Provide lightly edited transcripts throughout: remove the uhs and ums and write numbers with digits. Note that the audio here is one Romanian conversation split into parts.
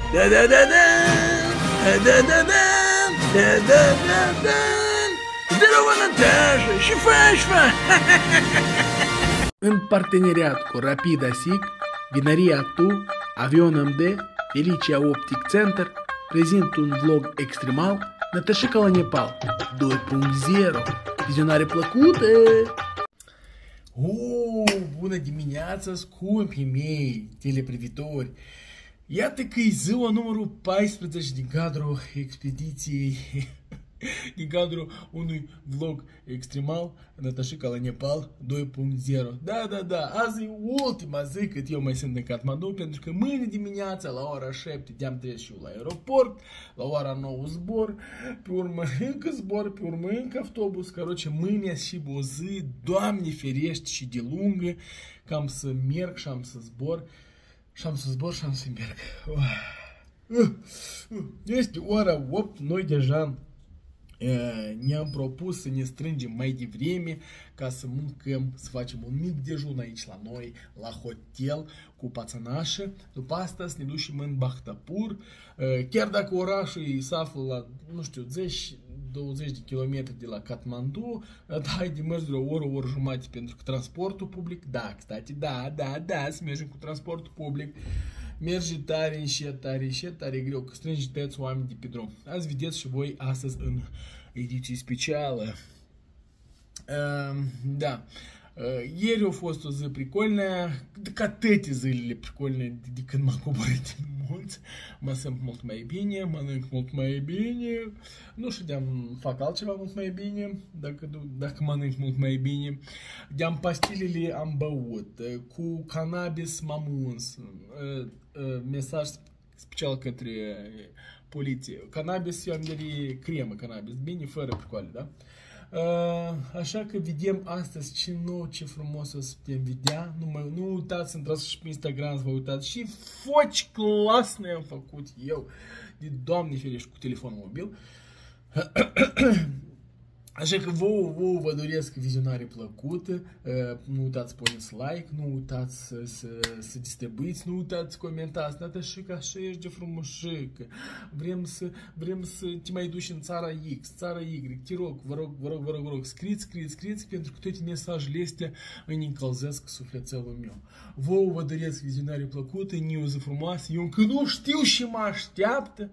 Да-да-да-да! Да-да-да-да! Да-да-да-да! Здорово, Наташа! Шифа-шфа! În parteneriat cu Rapida SIG, Vinăria Tu, Avion MD, Felicia Optic Center, prezint un vlog extremal, Natășica la Nepal 2.0. Vizionare plăcută! Bună dimineața, scumpii mei teleprivitori! Iată că e ziua numărul 14 din cadrul expediției, din cadrul unui vlog extremal, Natășica la Nepal 2.0. Da, azi e ultima zi cât eu mai sunt în Kathmandu, pentru că mâine dimineața la ora 7 de-am trece și eu la aeroport, la ora 9 zbor, pe urmă încă zbor, pe urmă încă autobuz, căroce mâine și o zi, Doamne ferește și de lungă, că am să merg și am să zbor. Și am să zbor și am să merg. Este ora 8, noi deja ne-am propus să ne strângem mai devreme ca să mâncăm, să facem un mic dejun aici la noi, la hotel, cu pațănașă. După asta să ne ducem în Bhaktapur. Chiar dacă orașul se află la, nu știu, 20 de kilometri de la Kathmandu, ai de mers de o oră jumătate, pentru că transportul public, da, să mergem cu transportul public, merge tare greu, că strângi tăți oameni de pe drum. Azi vedeți și voi astăzi în ediție specială. Da. Ieri a fost o zi pricolnă, ca toate zilele pricolne de când m-am coborât în munți. Mă simt mult mai bine, mănânc mult mai bine, nu știu de-am fac altceva mult mai bine, dacă mănânc mult mai bine. De-am pastilele am băut, cu cannabis m-am uns, mesaj special către poliție. Cannabis, eu am de cremă cannabis, bine, fără pricoale, da? Așa că vedem astăzi ce nou, ce frumos o să putem vedea. Nu uitați să intrați și pe Instagram să vă uitați și foci clasne am făcut eu, de Doamne ferește, cu telefonul mobil. Așa că vouă vă doresc vizionare plăcută, nu uitați să puneți like, nu uitați să distribuiți, nu uitați să comentați, Natășica, așa ești de frumușică, vrem să te mai duci în țara X, țara Y, te rog, vă rog, scriți, pentru că toate mesajele astea îmi încălzesc sufletelul meu. Vouă vă doresc vizionare plăcută, o zi frumoasă, eu încă nu știu și mă așteaptă,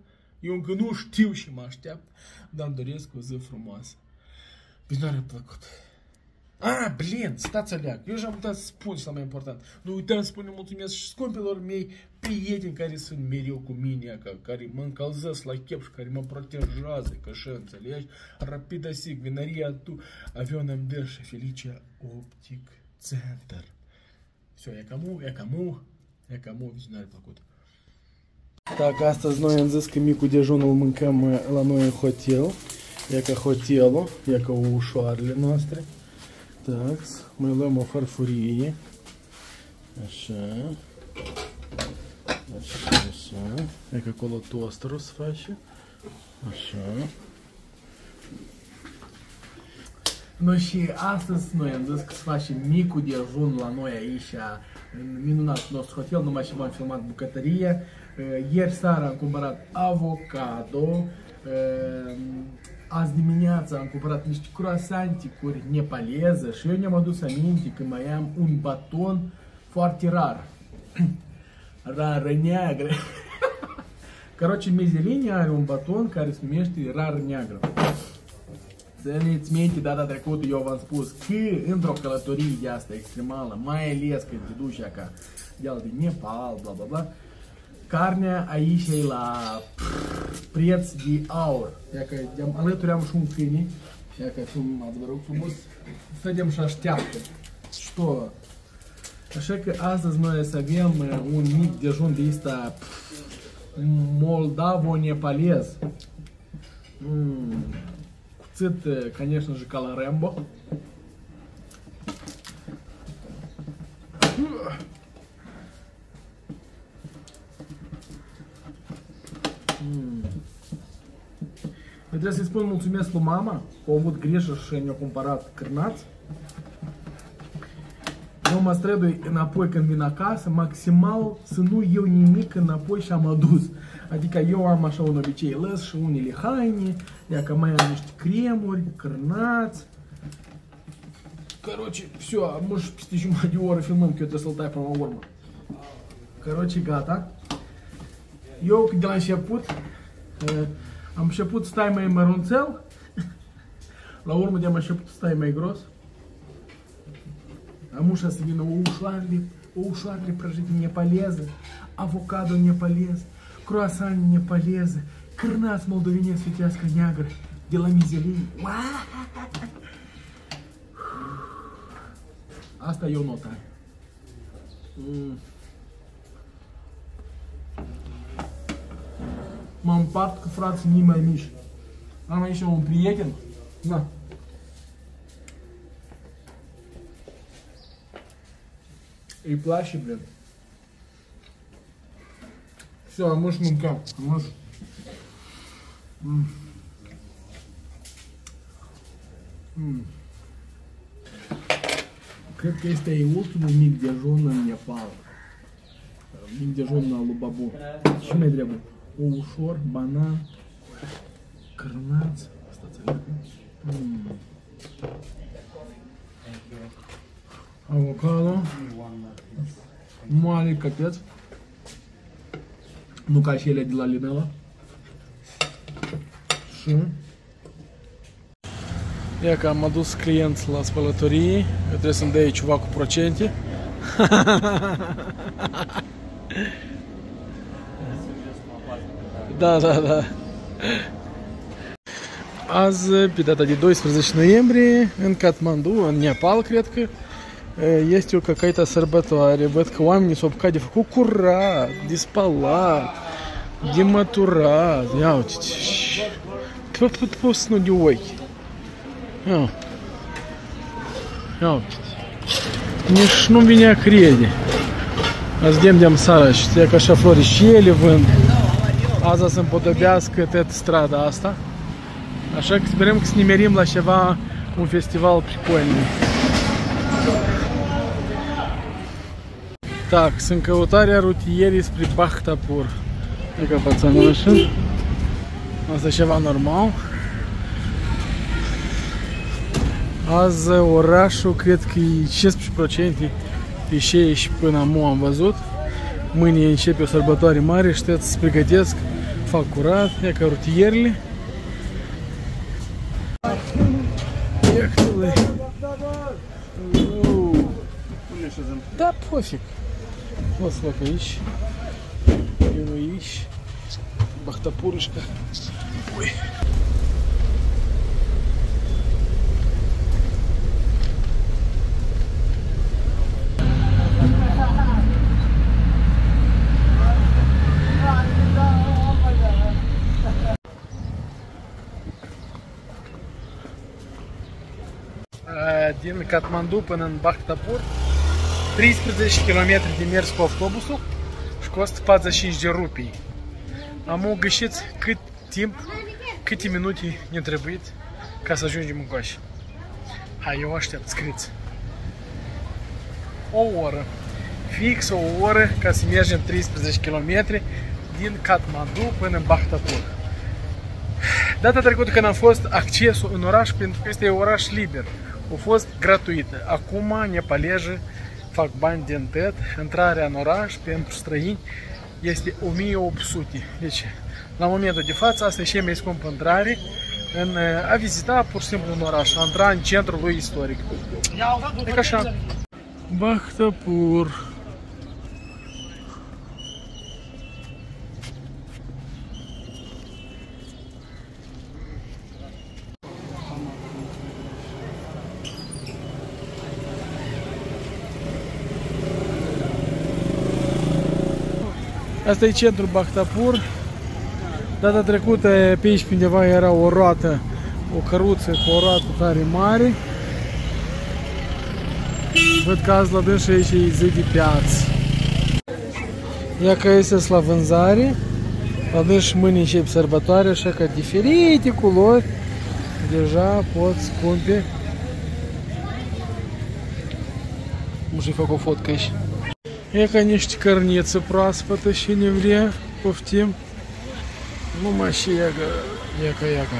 dar îmi doresc o zi frumoasă. Vizionare plăcută. Stați aleag. Eu și-am uitat să spun cel mai important. Nu uităm să spunem mulțumesc și scumpilor mei prieteni care sunt mereu cu mine, care mă încălzesc la chef și care mă protejează, că așa înțelegi. Rapida SIG, Vinăria Tu, Avion MD și Felicia Optic Center. Все, e cam vizionare plăcută. Так, astăzi noi am zis că micul dejun îl mâncăm la noi în hotel. E ca hotelul, e ca ușoarele noastre. Так, mai luăm o farfurie. Așa. E ca acolo tosterul se face. Așa. Noi și astăzi noi am zis că să facem micul dejun la noi aici, în minunatul nostru hotel, numai și v-am filmat bucătăria. Ieri seara am cumpărat avocado. Azi dimineața am cumpărat niște croasanticuri nepaleze și eu ne-am adus aminte că mai am un baton foarte rar. Rară neagră. Căroce, Mezelini are un baton care se numește rară neagră. Să ne-ți minte, data trecută eu v-am spus că într-o călătorie de asta extremală, mai ales când te duci acá de Nepal, bla bla bla, carnea aici e la preț de aur. Iacă alături am și un câine, iacă filmați, vă rog frumos, stădem și așteaptă. Что? Așa că astăzi noi să avem un mic dejun de ăsta moldavo-nepalez. Cuțit, конечно же, ca la Rambo. Trebuie să-i spun mulțumesc lui mama, că a avut grijă și ne-a cumpărat cârnați. Eu mă strădui înapoi când vin acasă, maximal să nu iau nimic înapoi și am adus. Adică eu am așa un obicei, lăs și unele haine, ia că mai am niște cremuri, cârnați. Короче, все, может peste jumătate de oră filmăm, că eu trebuie să-l tai până la urmă. Короче, gata. Eu de la început am început să stai mai mărunțel, la urmă de-am început să stai mai gros. Am ușa să vină o ușoarele prăjite nepaleză, avocado nepalez, croissant nepaleză, cârnați moldovenesc fitească neagră de la Mizelie. Asta e o notă. Mă împart cu frații mei mai mici. Am aici un prieten. Da. Îi place, blin. Все, можешь мука. Можешь. Cred că este ultimul mic dejun în Nepal. Mic dejun al lui Babu. Ce mai trebuie? Ușor, banan, cârnați. Asta ți-a avocado. Moale capeț. Nu ca și ele de la Linela. Și... Ia că am adus clienți la spălătorie, că trebuie să-mi dea ceva cu procente. Da. Azi, pe data de 12 noiembrie, în Kathmandu, în Nepal, cred că, este o căcaită sărbătoare. Văd că oamenii s-au apucat de făcut curat, de spălat, de măturat. Ia uite-te. Pus nu de ochi. Ia uite-te. Nici nu vine a crede. Azi de-am sara, știa că așa floricele vând. Azi să împodobească tot strada asta. Așa că sperăm că să nimerim la ceva, un festival прикольный. Так, sunt căutarea rutierii spre Bhaktapur. E ca pațanul așa. Asta e ceva normal. Azi orașul cred că e 15% pe 60 până amu am văzut. Mâine începe o sărbătoare mare și trebuie să se pregătesc, fac curat, ia ca rutierile. Da, пофиг. Вот сколько ищешь. Его ищешь. Бахтапурышка. Ой. Din Kathmandu până în Bhaktapur, 13 km de mers cu autobusul și costă 45 de rupii. Am găsit cât timp, câte minute ne trebuit ca să ajungem încoace. Hai, eu aștept, scrieți. O oră. Fix o oră ca să mergem 13 km din Kathmandu până în Bhaktapur. Data trecută când am fost, accesul în oraș, pentru că este oraș liber, a fost gratuită. Acum nepalezii fac bani din tot. Intrarea în oraș pentru străini este 1800. Deci, la momentul de față, asta e cea mai scumpă intrare în a vizita pur și simplu un oraș, a intra în centrul lui istoric. E ca așa. Bhaktapur. Asta e centrul Bhaktapur. Data trecută pe aici undeva era o roată, o căruță cu o roată tare mare. Văd că azi la dânsă aici e zi de piață. Ia că este la vânzare. La dânsă mâine începe sărbătoare, așa că diferite culori deja pot scumpe. Может, fac o fotcă aici. E ca niște cărniță proaspătă și ne vrea, poftim. Numai și iaca.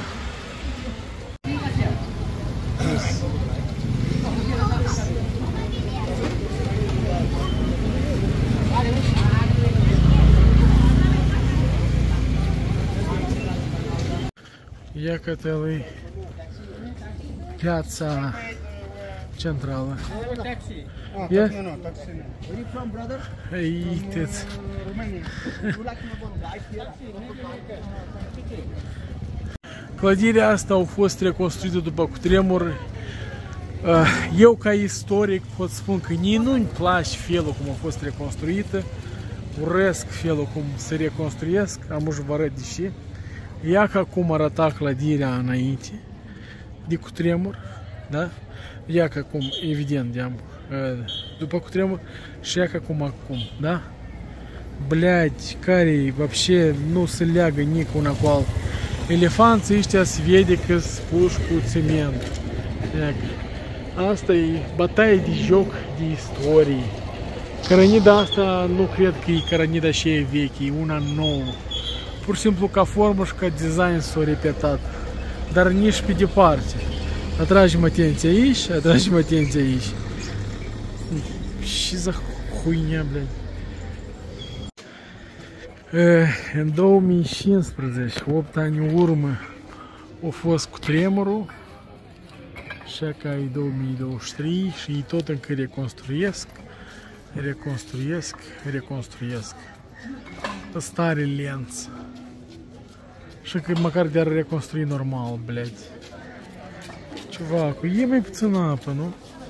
Iacătă-lui piața centrală. Yeah? Where you from, brother? Uite-ți. Clădirea asta a fost reconstruită după cutremur. Eu, ca istoric, pot spun că nici nu-mi place felul cum a fost reconstruită. Urăsc felul cum se reconstruiesc. Am să vă arăt de ce. Ia ca cum arăta clădirea înainte de cutremur, da? Ia ca cum, evident, după cutremur și ia ca cum acum, da? Блядь, care вообще nu se leagă nici una cu altă. Elefanții ăștia se vede că spuși cu cement. Asta e bătaie de joc de istorie. Cărănida asta nu cred că e cărănida și e veche, e una nouă. Pur și simplu ca formă și ca design s-a repetat. Dar nici pe departe. Atragem atenția aici, atragem atenția aici. Ce za huinia, blядь. În 2015, 8 ani în urmă, a fost cutremurul. Și că e 2023 și ei tot încă reconstruiesc. Stare lenț. Și că măcar de-ar reconstrui normal, blядь. Ceva, cu e mai puțin apă, nu?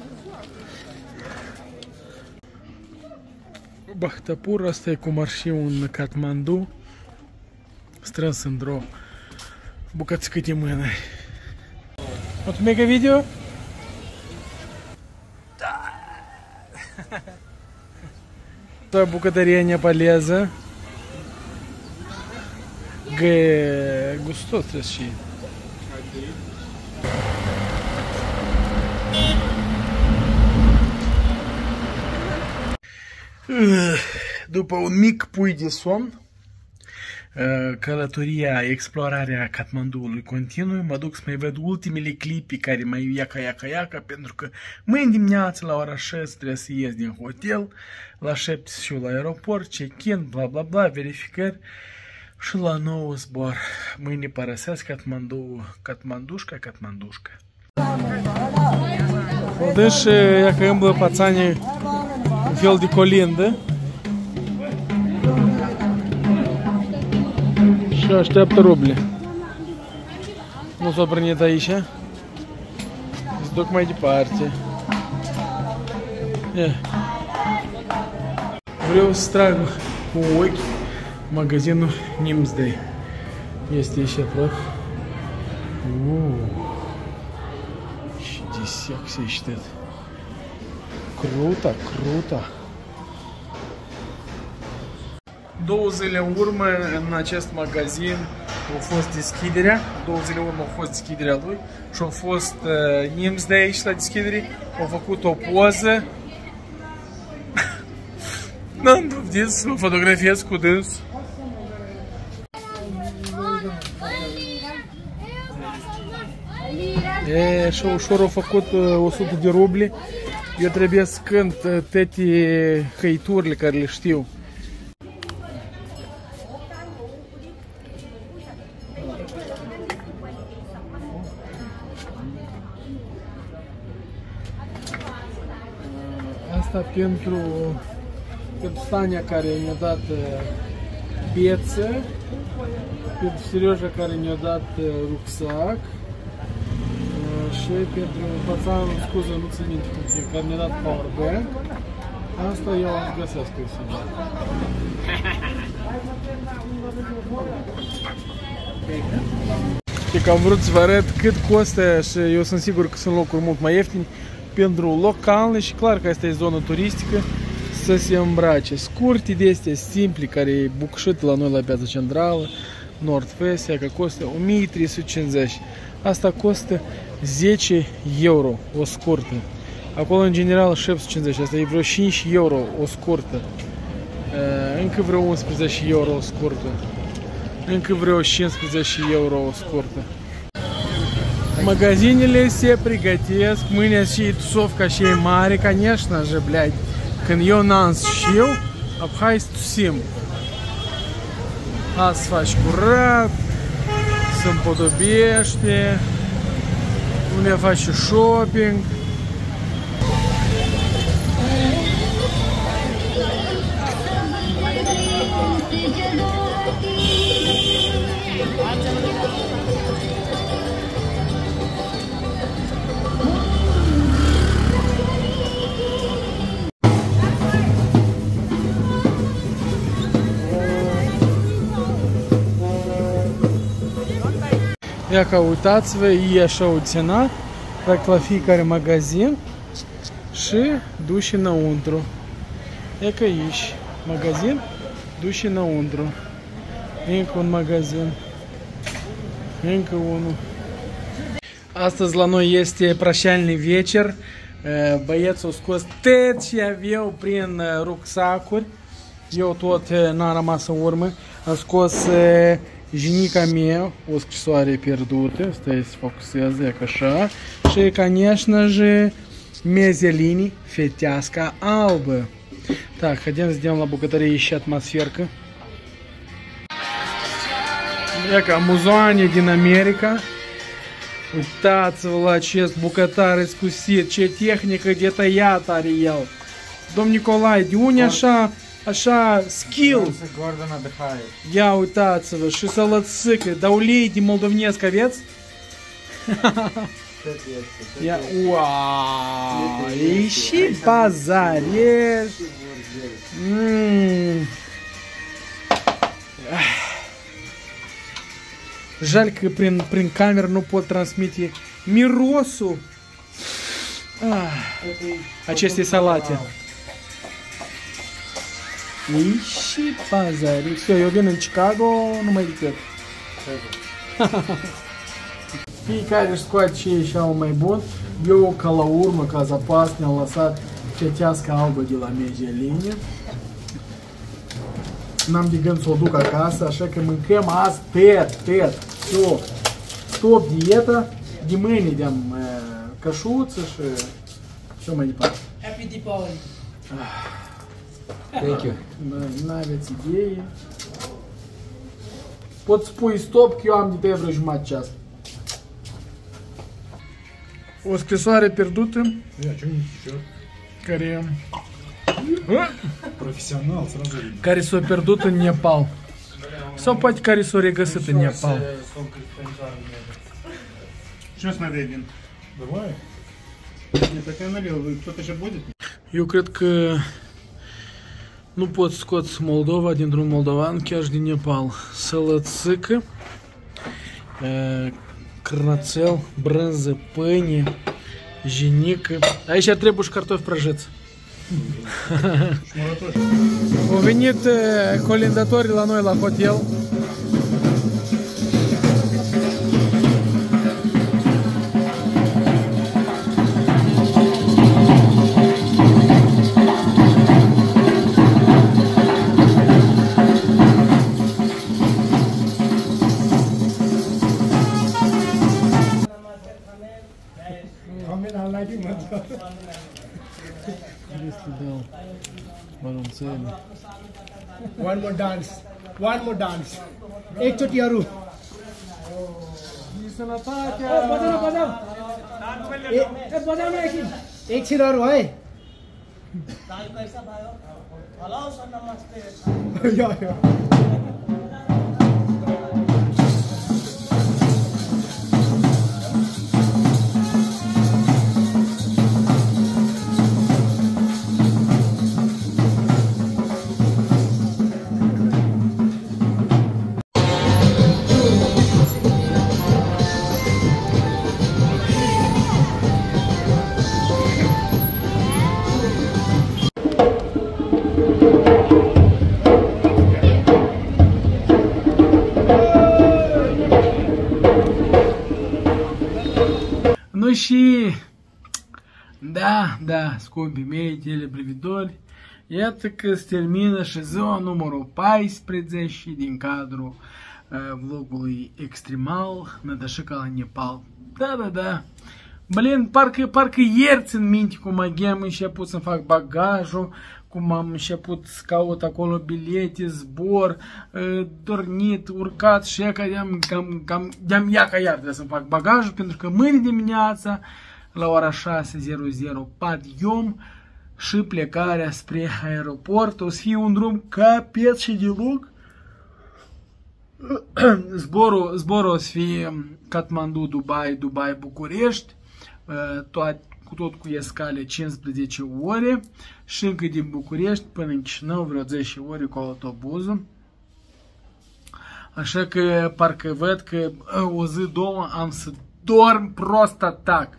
Bhaktapur, asta e cum ar fi un Kathmandu strâns într-o bucățică de mână. Вот мега видео. Да. Bucătăria nepaleză. Gustos trebuie și. După un mic pui de somn, călătoria, explorarea Kathmanduului continuă. Mă duc să mai văd ultimele clipi care mai iaca, pentru că mâine dimineață la ora 6 trebuie să ies din hotel, la 7 și la aeroport, check-in, bla bla bla, verificări și la 9 zbor. Mâine părăsesc Kathmandușca. Deci, iacă îmblă pațanii un fel de colindă. Și așteaptă ruble. Nu s-a prânit aici. Se duc mai departe. Vreau să trag cu ochi magazinul Nimsday. Este aici aproape. Și de sexy ești. Cruta. 2 zile în urmă în acest magazin a fost deschiderea, 2 zile în urmă a fost deschiderea lui și a fost Nimsday aici la deschidere, a făcut o poză. N-am poftit să mă fotografiez cu dâns. Și ușor a făcut 100 de ruble. Eu trebuie să cânt toate hăiturile care le știu. Asta pentru Tania care mi-a dat beță, pentru Serioja care mi-a dat rucsac și pentru pațanul, scuză, nu țin minte cum fie, care mi-a dat powerbank. Asta eu am găsesc eu singur. Și că am vrut să vă arăt cât costă și eu sunt sigur că sunt locuri mult mai ieftini pentru localni și clar că asta e zonă turistică să se îmbrace. Scurte de astea simple care e bucșite la noi la piața centrală, Nord-West, că costă 1350. Asta costă 10 euro o scurtă. Acolo în general 750, asta e vreo 5 euro o scurtă. Încă vreo 11 euro o scurtă. Încă vreo 15 euro o scurtă. Magazinele se pregătesc, mâine și tusovca și e mare, конечно же, блядь. Când eu n-am știu, hai să tusim. Azi faci curat, se împodobește, unde faci shopping. Ia că uitați-vă, e așa o cena, practic la fiecare magazin și duși înăuntru. E că aici, magazin, duși înăuntru. Încă un magazin. Încă unul. Astăzi la noi este прощальный вечер. Băieții au scos tot ce aveau prin rucsacuri. Eu tot n-am rămas în urmă. Am scos jenica mea, o scrisoare pierdută. Stai să focusez, e ca așa. Și, конечно же, mezelini, feteasca albă. Так, хотим сделать la bucătărie еще atmosfercă. E ca muzoane din America. Uitați-vă la acest bucătar iscusit, ce tehnică detaliată are el. Domn Nicolae, de unde așa skill? Ia uitați-vă, și sălățică, dar ulei de moldovnesc aveți? Ia, uau, e și bazarier. Жаль că prin cameră nu pot transmite mirosul acestei salate. E și bazarier. Eu vin în Chicago, nu mai decât. Fiecare își scoate ce e și mai bun. Eu, ca la urmă, ca zapas, ne-am lăsat fetească albă de la Mezelini. N-am de gând să o duc acasă, așa că mâncăm azi tot. Stop dieta, de mâine de-am cășuță și mai departe. Happy Deepavali! Thank you. N-aveți idee. Pot spui stop că eu am de tăia vreo jumătate ceas. O scrisoare pierdută care s-a pierdut în Nepal. Sau poate care s-a regăsit în Nepal. Сейчас надо один. Давай. Нет, так я налил. Кто-то же будет? Eu cred că nu pot scoți Moldova dintr-un moldovan, chiar și din Nepal. Sălățică, cârnațel, brânză, pâine, jenică. Aici trebuie și cartofi prăjiți. Au venit colindătorii la noi la hotel. One more dance. One more dance. एक चोटी और बजाओ ना एक छिन और है Da, scumpii mei teleprivitori, iată că se termină și ziua numărul 14 din cadrul vlogului Extremal, Nădășica la Nepal. Da. Blin, parcă ieri țin minte cum am început să fac bagajul, cum am început să caut acolo bilete, zbor, dormit, urcat și că de-am ia ca iar trebuie să fac bagajul, pentru că mâine dimineața, la ora 6:00, padium și plecarea spre aeroport. O să fie un drum capet și de lung. Zborul o să fie Kathmandu, Dubai, București, tot cu escale 15 ore și încă din București până în Chișinău vreo 10 ore cu autobuzul. Așa că parcă văd că o zi, două am să dorm prost atac.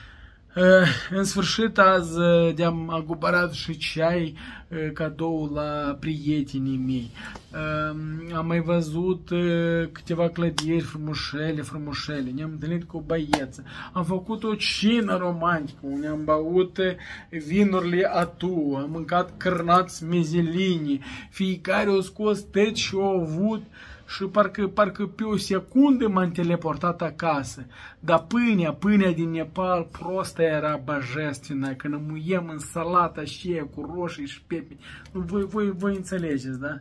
În sfârșit, azi de-am agubarat și ceai cadou la prietenii mei. Am mai văzut câteva clădiri frumușele. Ne-am întâlnit cu o băieță. Am făcut o cină romantică. Ne-am băut vinurile atu. Am mâncat cărnați mezelini. Fiecare o scos tăți și o avut. Și parcă pe o secundă m-am teleportat acasă. Dar pâinea din Nepal prostă era băjeственă, când îmuiem în salata și cu roșii și pepini. Voi înțelegeți, da?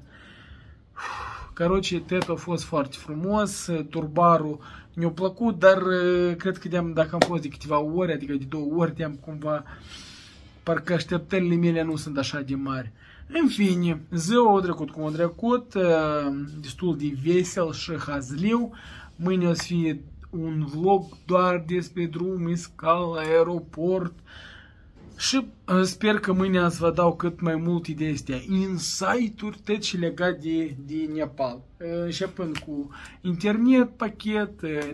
Caroce, tet a fost foarte frumos, turbarul mi-a plăcut, dar cred că dacă am fost de câteva ore, adică de 2 ori, cumva, parcă așteptările mele nu sunt așa de mari. În fine, ziua a trecut cum a trecut, destul de vesel și hazliu. Mâine o să fie un vlog doar despre drum, iscal, aeroport. Și sper că mâine ați vă dau cât mai multe de astea insight-uri, tot și legat de Nepal. Începând cu internet, pachet,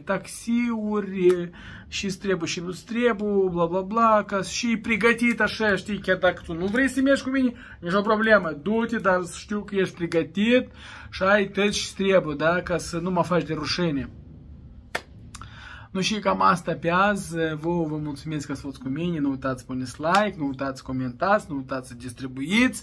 taxiuri, și trebuie și nu trebuie, bla bla bla, ca și pregătit așa, știi, chiar dacă tu nu vrei să mergi cu mine, nicio problemă, du-te, dar știu că ești pregătit și ai tot și trebuie, da, ca să nu mă faci de rușine. Nu și cam asta pe azi, vă mulțumesc că ați fost cu mine, nu uitați să puneți like, nu uitați să comentați, nu uitați să distribuiți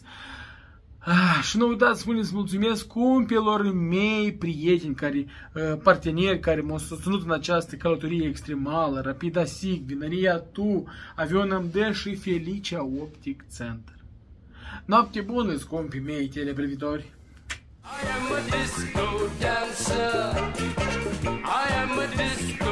și nu uitați să puneți mulțumesc scumpilor mei prieteni, parteneri care m-au susținut în această călătorie extremală, Rapida SIG, Vinăria Tu, Avion MD și Felicia Optic Center. Noapte bună, scumpii mei teleprivitori! I am a disco dancer. I am a disco